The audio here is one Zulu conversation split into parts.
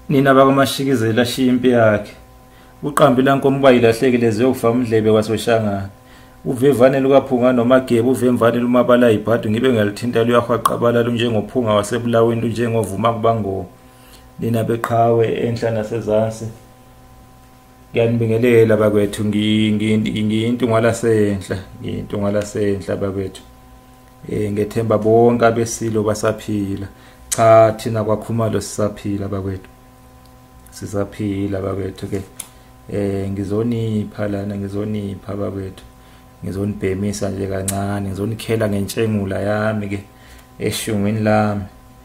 nina bakamashikizela shimpi yakhe uqambi lankomo bayilahlekile ziyokufa umdlebe kwaSoshangana uvevane lukaphunga nomagebe uvemvane lumabala ibhadu ngibe ngalithinta luyahwaqabala lunjengophunga wasebulaweni lunjengovuma kubango nina beqhawe enhla nasezansi ngiyanibingelela bakwethu ngiyintungwa lasenhla bakwethu ngethemba bonke abesilo basaphila cha thina kwaKokhumalo sisaphila bakwethu sisaphila bakwethu ke ngizonipha lana ngizonipha bakwethu ngizonibhemisa nje kancane ngizonikhela ngentshengula yami ke eshungwini lami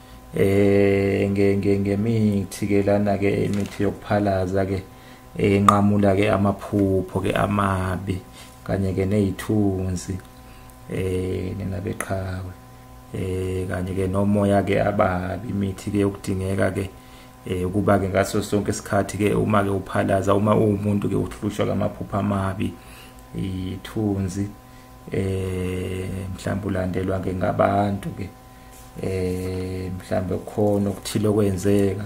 ngemithi ke lana ke imithi yokuphalaza ke enqamula ke amaphupho ke amabi kanye ke nezithunzi nina beqhawe kanye ke nomoya ke ababi imithi ke yokudingeka ke ukuba ke ngaso sonke isikhathi ke uma ke uphalaza uma umuntu ke uhlushwa ngamaphupho amabi ithunzi mhlawumbe ulandelwa ke ngabantu ke mhlawumbe khona okuthile okwenzeka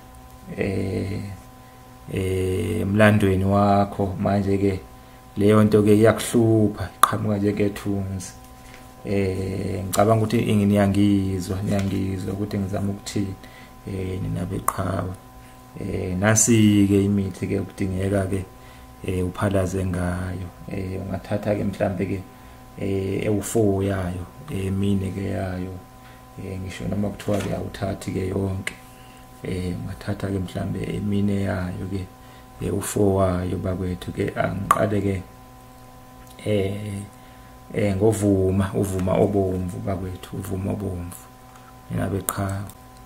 emlandweni wakho manje ke leyo nto ke iyakuhlupha iqhamuka nje ngethunzi ngicabanga ukuthi niyangizwa ukuthi ngizama ukuthini nina beqhawe nasi ke imithi ke ukudingeka ke uphalaze ngayo ungathatha ke mhlambe ke ewu4 yayo emine ke yayo ngisho noma kuthiwa ke awuthathi ke yonke ungathatha ke mhlambe emine yayo ke u4 wayo bakwethu ke angiqale ke ngovuma obomvu bakwethu uvuma obomvu nina beqhawe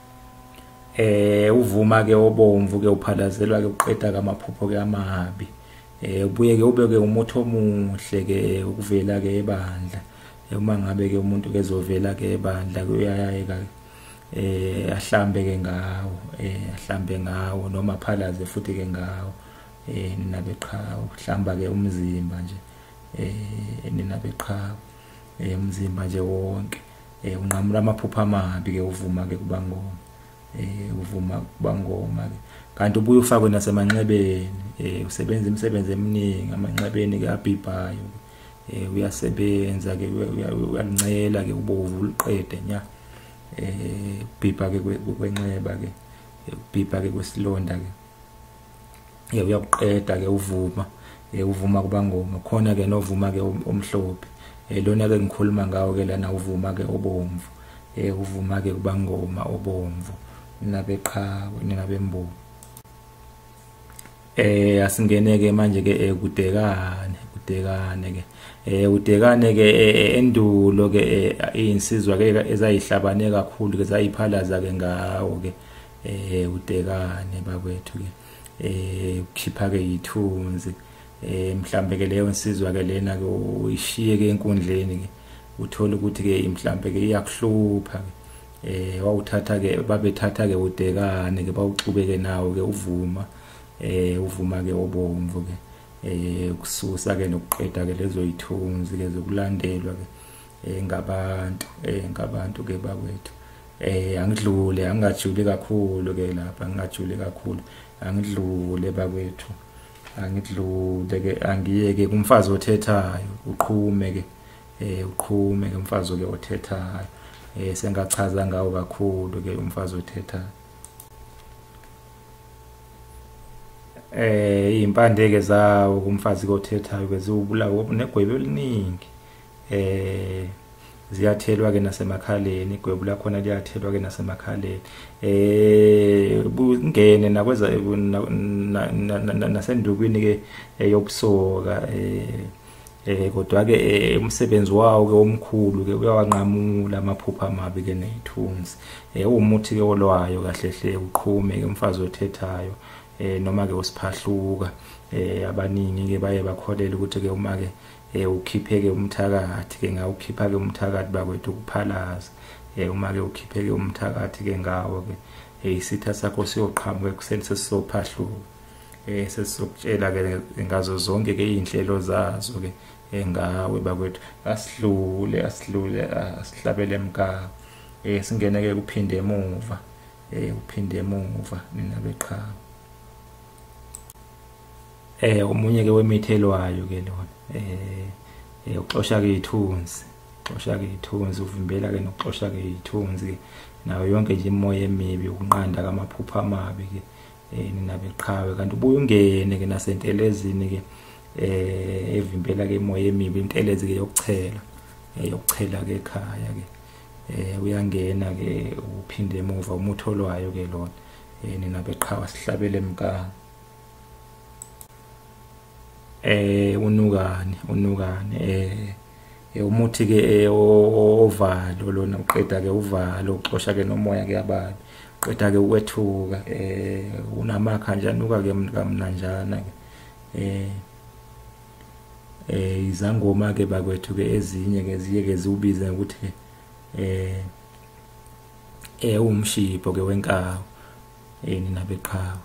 uvuma ke obomvu ke uphalazelwa ke uqeda kamaphupho ke amabi ubuye ke ube ke umuthi omuhle ke ukuvela ke ebandla uma ngabe ke umuntu ke ezovela ke ebandla kuyayeka ahlambe ke ngawo ahlambe ngawo noma phalaze futhi ke ngawo nina beqhawe uhlamba ke umzimba nje nina beqhawe umzimba nje wonke unqamula amaphupho amabi ke uvuma ke kubangoma uvuma kubangoma ke kanti ubuye ufakwe nasemanxebeni usebenza imisebenzi eminingi amanxebeni ke abhibhayo uyasebenza ke uyancela ke ubovu uliqede nya bhibha ke kwenxeba ke ubhibha ke kwesilonda ke uyakuqeda ke uvuma kubangoma khona ke novuma ke omhlophe lona ke ngikhuluma ngawo ke lana uvuma ke obomvu uvuma ke kubangoma obomvu nabeqhawe ningabembuku asingene ke manje ke kudekane ke udekane ke endulo ke insizwa ke ezayihlabane kakhulu ke zayiphalaza ke ngawo ke udekane bakwethu ke ukhipha ke ithunzi mhlambe ke leyo insizwa ke lena ke uyishiye ke enkundleni ke uthola ukuthi ke mhlambe ke iyakuhlupha ke wawuthatha ke babethatha ke udekane ke bawuxubeke nawo ke uvuma uvuma ke obomvu ke ukususa ke nokuqeda ke lezo ithunzi ke zokulandelwa ke ngabantu ke bakwethu angidlule angajuli kakhulu ke lapha angajuli kakhulu angidlule bakwethu angidlule ke angiye ke kumfazi othethayo uqhume ke umfazi ke othethayo sengachaza ngawo kakhulu ke umfazi othethayo impande ke zawo kumfazi othethayo ke ziwubulawo negwebe eliningi ziyathelwa ke nasemakhaleni igwebu lakhona liyathelwa ke nasemakhaleni ngene nakweza nasendukwini ke yobusoka kodwa ke umsebenzi wawo ke omkhulu ke uyawanqamula amaphupho amabi ke nezithunzi umuthi ke olwayo kahle hle uqhume ke umfazi othethayo noma ke usiphahluka abaningi ke baye bakholela ukuthi ke uma ke ukhiphe ke umthakathi ke ngawukhipha ke umthakathi bakwethu ukuphalaza uma ke ukhiphe ke umthakathi ke ngawo ke isitha sakho siyoqhamuka kuseni sesizophahluka sesizokutshela ke ngazo zonke ke inhlelo zazo ke ngawe bakwethu asihlule asihlabele emka singene ke kuphinde emuva uphinde emuva nina beqhawe. Omunye ke wemithelwayo ke lona uxosha ke ithunzi, uvimbela ke nokuxosha ke ithunzi nayo yonke nje imoya emibi ukunqanda amaphupho amabi ke nina beqhawe. Kanti ubuye ungene ke nasentelezini ke evimbela ke imoya emibi, intelezi ke yokuchela ke ekhaya ke uyangena ke uphinde emuva, umutholwayo ke lona nina beqhawe. Sihlabele emkani. Unukane umuthi ke ovalo lona uqeda ke uvalo, uxosha ke nomoya ke ababi, uqeda ke ukwethuka, unamakha nje anuka ke kamnanjana ke izangoma ke bakwethu ke ezinye ke ziye ke ziubize ukuthi umshipho ke wenkawu nina beqhawe.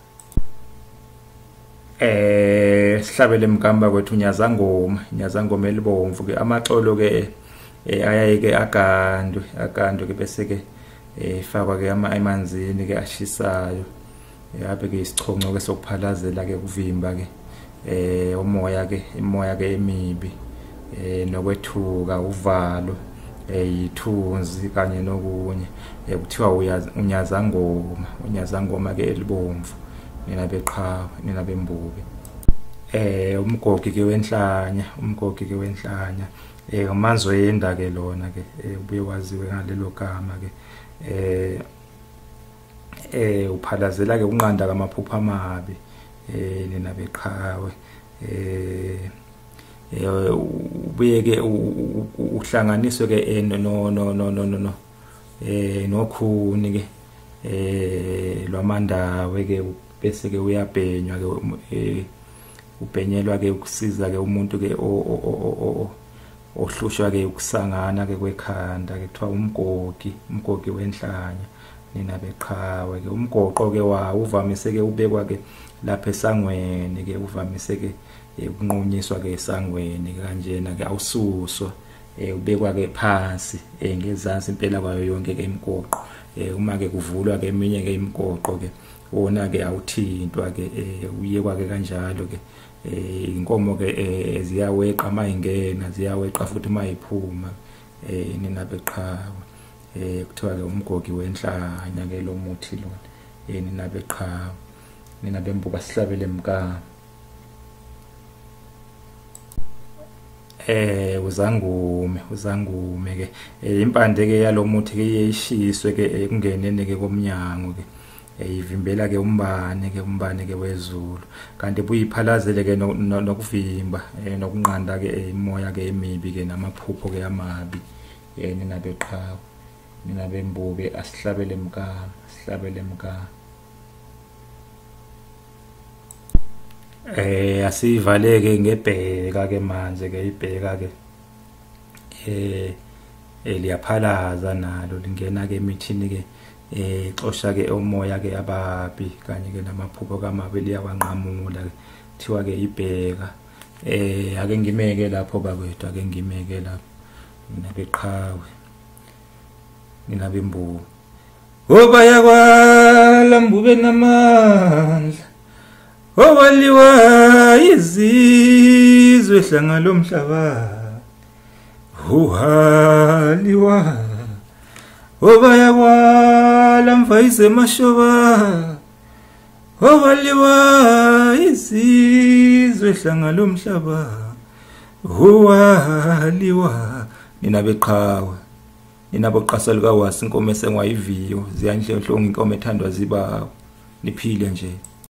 Sihlabele emkamba kwethu nyazangoma elibomvu ke amaxolo ke ayaye ke agandwe ke bese ke ifakwa ke emanzini ke ashisayo, yabe ke isichonco ke sokuphalazela ke kuvimba ke imoya ke emibi nokwethuka, uvalo, ithunzi kanye nokunye kuthiwa unyazangoma ke elibomvu nina beqhawe, nina bembuke. Umgogi ke wenhlanya umanzwenda ke lona ke ubuye waziwe ngalelo gama ke uphalazela ke unqanda kamaphupho amabi nina beqhawe. Ubuye ke uhlanganiswe ke nokhuni ke lwamandawe ke bese ke uyabhenywa ke ubhenyelwa ke ukusiza ke umuntu ke ohlushwa ke ukusangana ke kwekhanda ke kuthiwa umgogi wenhlanya nina beqhawe ke. Umgoqo ke wawo uvamise ke ubekwa ke lapha esangweni ke, uvamise ke ukunqunyiswa ke esangweni kanjena ke awususwa, ubekwa ke phansi ngezansi impela kwayo yonke ke imigoqo. Uma ke kuvulwa ke eminye ke imigoqo ke wona ke awuthintwa ke uyekwa ke kanjalo ke. Inkomo ke ziyaweqa mayingena, ziyaweqa futhi mayiphuma nina beqhawe. Kuthiwa ke umgogi wenhlanya ke lo muthi lona nina beqhawe, nina bembuka. Sihlabele emkama. Uzangume ke impande ke yalomuthi ke iyishiswe ke kungenene ke komnyango ke ivimbela ke umbane ke wezulu, kanti buyiphalazele ke nokuvimba nokunqanda ke imoya ke emibi ke namaphupho ke amabi nina beqhawe, nina bembuke. Asihlabele emkama. Asivaleke ngebheka ke manje ke ibheka ke liyaphalaza nalo lingena ke emithini ke xosha ke umoya ke ababi kanye ke namaphupho kamabi liyawanqamula ke kuthiwa ke ibheka. Ake ngimeke lapho bakwethu, mina beqhawe, mina bembuka. Obayakwala mbube namandla, owaliwa izizwe hlanga lomhlaba, uhaliwa obayakwala mvayise emashoba, owaliwa izizwe hlanga lomhlaba, uhaliwa. Nina beqhawe, nina boqasa lukawasi inkomo esengwayiviyo, ziyanhlonhlonga inkomo ethandwa zibawo, niphile nje.